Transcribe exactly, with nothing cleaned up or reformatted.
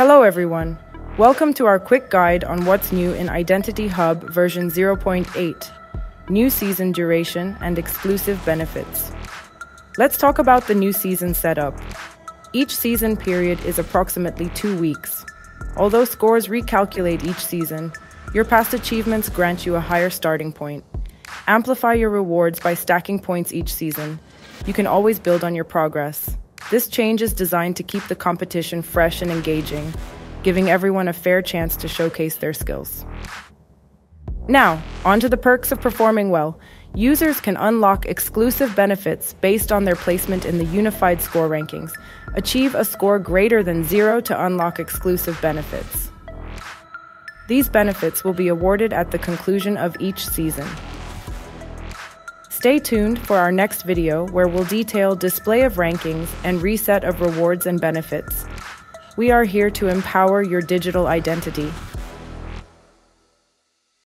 Hello everyone. Welcome to our quick guide on what's new in IdentityHub version zero point eight, new season duration and exclusive benefits. Let's talk about the new season setup. Each season period is approximately two weeks. Although scores recalculate each season, your past achievements grant you a higher starting point. Amplify your rewards by stacking points each season. You can always build on your progress. This change is designed to keep the competition fresh and engaging, giving everyone a fair chance to showcase their skills. Now, on to the perks of performing well. Users can unlock exclusive benefits based on their placement in the unified score rankings. Achieve a score greater than zero to unlock exclusive benefits. These benefits will be awarded at the conclusion of each season. Stay tuned for our next video where we'll detail display of rankings and reset of rewards and benefits. We are here to empower your digital identity.